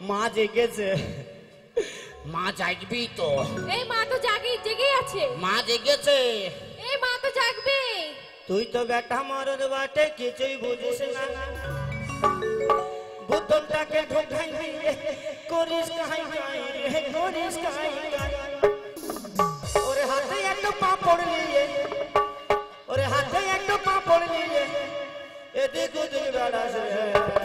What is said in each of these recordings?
মা জেগেছে। মা জাগবি তো। এই মা তো জেগেই আছে। মা জেগেছে। এই মা তো জাগবে। তুই তো বেটা মরদ বাটে কিছুই বুঝিস না। বুদ্ধটাকে ঢোকাই দিয়ে করিস কাই কাই রে করিস কাই কাই। ওরে হাতে একটা পাপড় নিয়ে, ওরে হাতে একটা পাপড় নিয়ে এদিক ওদিক বেড়াস রে।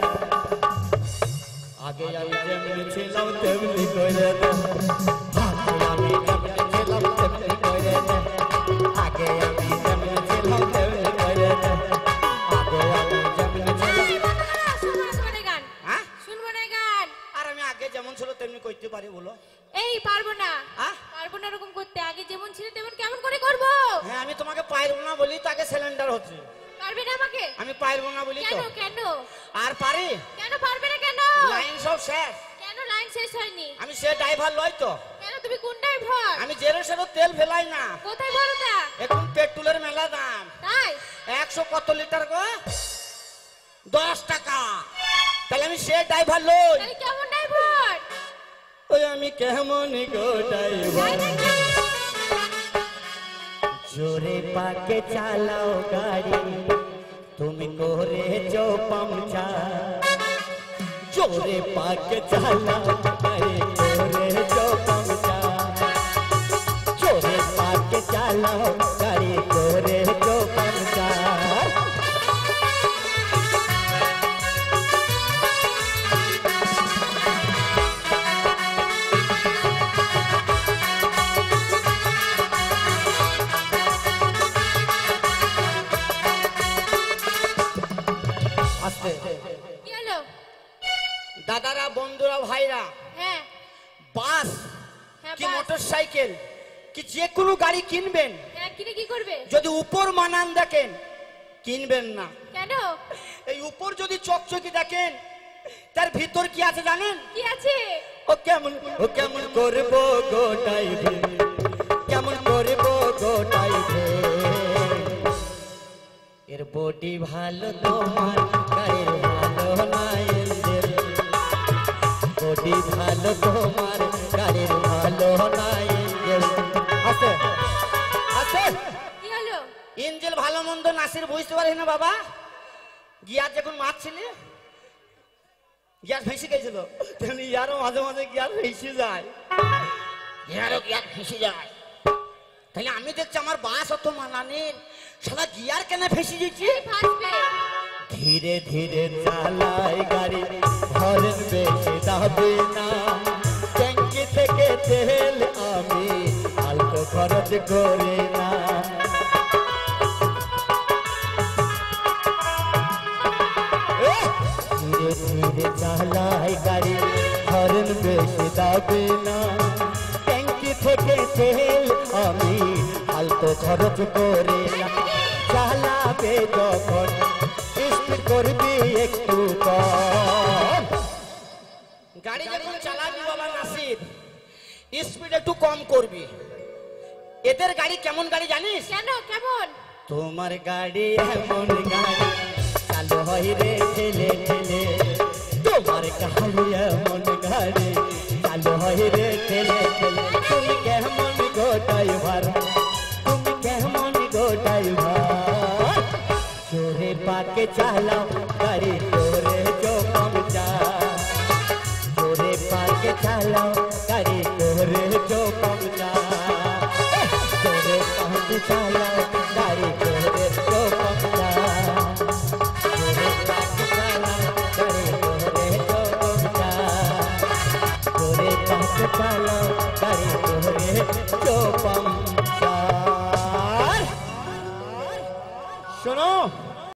আগে আমি যেমনি ছিলাম তেমনি করে দে। আমি যেমনি ছিলাম তেমনি করে দে। আগে আমি যেমনি ছিলাম তেমনি করে দে। আগে আমি যেমনি ছিলাম। হ্যাঁ শুনবো না গান। আর আমি আগে যেমন ছিল তেমনি করতে পারি বলো? এই পারবো না। পারবো না এরকম করতে। আগে যেমন ছিল তেমন কেমন করে করবো? হ্যাঁ আমি তোমাকে পারবো না বলি তাকে সিলিন্ডার হচ্ছে। পারবে না আমাকে? আমি পারবো না বলি তো। কেন কেন? আর পারি? কেন পারবে না কেন? লাইন সব শেষ। কেন লাইন শেষ হয়নি? আমি সে ড্রাইভার লই তো। কেন তুমি কোন ড্রাইভার? আমি জেরো সেরো তেল ফেলাই না। কোথায় ভরো তা? এখন পেট্রোলের মেলা দাম। তাই 100 কত লিটার গো? 10 টাকা। তাহলে আমি সে ড্রাইভার লই। তাহলে কেমন ড্রাইভার? ওই আমি কেমন গো ড্রাইভার। জোরে পাকে চালাও গাড়ি তুমি করেছো পাংচার। জোরে পাকে চালাও গাড়ি করেছো পাংচার। জোরে পাকে চালাও গাড়ি করেছো পাংচার। দাদারা বন্ধুরা ভাইরা, হ্যাঁ বাস হ্যাঁ কি মোটরসাইকেল কি যে কোনো গাড়ি কিনবেন, হ্যাঁ কিনে কি করবে? যদি উপর মানান দেখেন কিনবেন না। কেন? এই উপর যদি চকচকি দেখেন তার ভিতর কি আছে জানেন? কি আছে? ও কেমন করবো গোটাই ভে, কেমন করবো গোটাই ভে। এর বডি ভালো তোমার গায়ের ভালো নাই। বডি ভালো তোমার গাড়ির ভালো নাই। আছে আছে কি হলো? ইঞ্জিন ভালো মন্দ নাসির বুঝতে পারি না বাবা। গিয়ার যখন মারছিলে গিয়ার ভেসে গেছিল, তেমনি ইয়ারও মাঝে মাঝে গিয়ার ভেসে যায়। গিয়ারও গিয়ার ভেসে যায়। তাহলে আমি দেখছি আমার বাস অত মানানের, সারা গিয়ার কেন ভেসে দিচ্ছে? ধীরে ধীরে চালাই গাড়ি, হরেন বেশি দাবি না। ট্যাঙ্কি থেকে তেল আমি অল্প খরচ করি না। ধীরে ধীরে চালাই গাড়ি, হরেন বেশি দাবি না। ট্যাঙ্কি থেকে তেল আমি অল্প খরচ করি না। চালাবে যখন স্পিড করবি একটু কম। গাড়ি যখন চালাবি বাবা নাসির, স্পিড একটু কম করবি। এদের গাড়ি কেমন গাড়ি জানিস? কেন কেমন? তোমার গাড়ি এমন গাড়ি চালু হয় রে ঠেলে ঠেলে। তোমার গাড়ি এমন গাড়ি চালু হয় রে ঠেলে ঠেলে। তুমি কেমন গো ড্রাইভার, তুমি কেমন গো ড্রাইভার। জোরে পাকে চালাও গাড়ি করে চো পাংচার। জোরে পাকে চালাও গাড়ি করে চো পাংচার। জোরে পাকে চালাও